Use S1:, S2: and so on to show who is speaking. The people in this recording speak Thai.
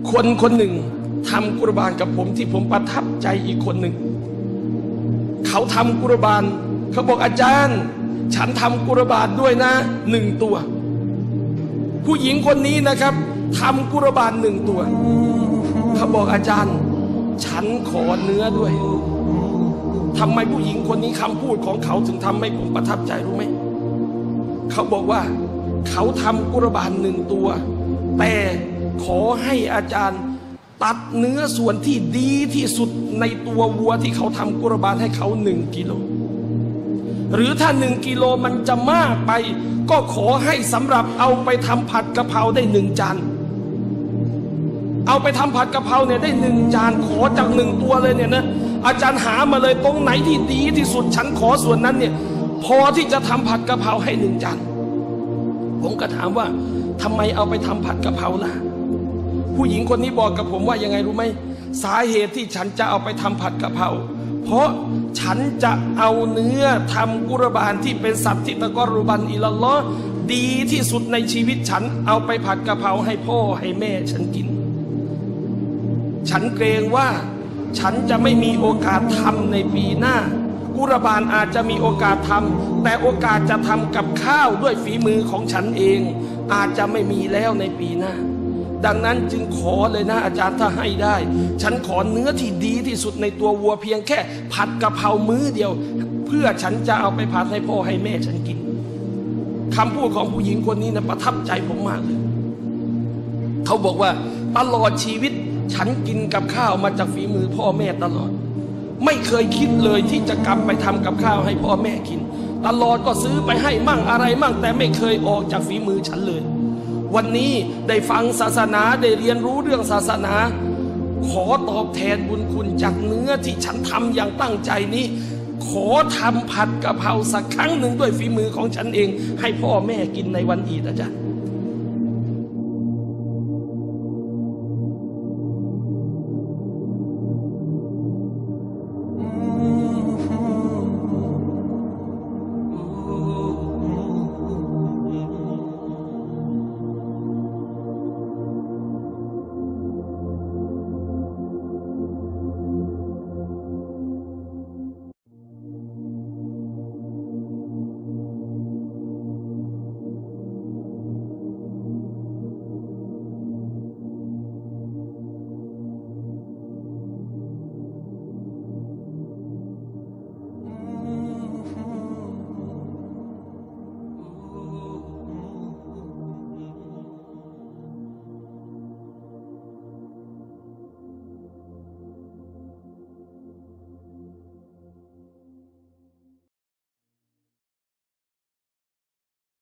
S1: คนคนหนึ่งทำกุรบานกับผมที่ผมประทับใจอีกคนหนึ่งเขาทำกุรบานเขาบอกอาจารย์ฉันทำกุรบานด้วยนะ1 ตัวผู้หญิงคนนี้นะครับทำกุรบาน1 ตัวเขาบอกอาจารย์ฉันขอเนื้อด้วยทำไมผู้หญิงคนนี้คำพูดของเขาถึงทำให้ผมประทับใจรู้ไหมเขาบอกว่าเขาทำกุรบาน1 ตัวแต่ขอให้อาจารย์ตัดเนื้อส่วนที่ดีที่สุดในตัววัวที่เขาทำกุรบานให้เขา1 กิโลหรือถ้า1 กิโลมันจะมากไปก็ขอให้สำหรับเอาไปทำผัดกะเพราได้1 จานเอาไปทำผัดกะเพราเนี่ยได้1 จานขอจาก1 ตัวเลยเนี่ยนะอาจารย์หามาเลยตรงไหนที่ดีที่สุดฉันขอส่วนนั้นเนี่ยพอที่จะทำผัดกะเพราให้1 จานผมก็ถามว่าทำไมเอาไปทำผัดกะเพราล่ะผู้หญิงคนนี้บอกกับผมว่ายังไงรู้ไหมสาเหตุที่ฉันจะเอาไปทำผัดกะเพราเพราะฉันจะเอาเนื้อทำกุรบานที่เป็นสัตว์ที่ตะกอรุบันอิลลอฮ์ดีที่สุดในชีวิตฉันเอาไปผัดกะเพราให้พ่อให้แม่ฉันกินฉันเกรงว่าฉันจะไม่มีโอกาสทำในปีหน้ากุรบานอาจจะมีโอกาสทำแต่โอกาสจะทำกับข้าวด้วยฝีมือของฉันเองอาจจะไม่มีแล้วในปีหน้าดังนั้นจึงขอเลยนะอาจารย์ถ้าให้ได้ฉันขอเนื้อที่ดีที่สุดในตัววัวเพียงแค่ผัดกะเพรามื้อเดียวเพื่อฉันจะเอาไปผัดให้พ่อให้แม่ฉันกินคำพูดของผู้หญิงคนนี้นะประทับใจผมมากเลยเขาบอกว่าตลอดชีวิตฉันกินกับข้าวมาจากฝีมือพ่อแม่ตลอดไม่เคยคิดเลยที่จะกลับไปทำกับข้าวให้พ่อแม่กินตลอดก็ซื้อไปให้มั่งอะไรมั่งแต่ไม่เคยออกจากฝีมือฉันเลยวันนี้ได้ฟังศาสนาได้เรียนรู้เรื่องศาสนาขอตอบแทนบุญคุณจากเนื้อที่ฉันทำอย่างตั้งใจนี้ขอทำผัดกะเพราสักครั้งหนึ่งด้วยฝีมือของฉันเองให้พ่อแม่กินในวันอีดอาจารย์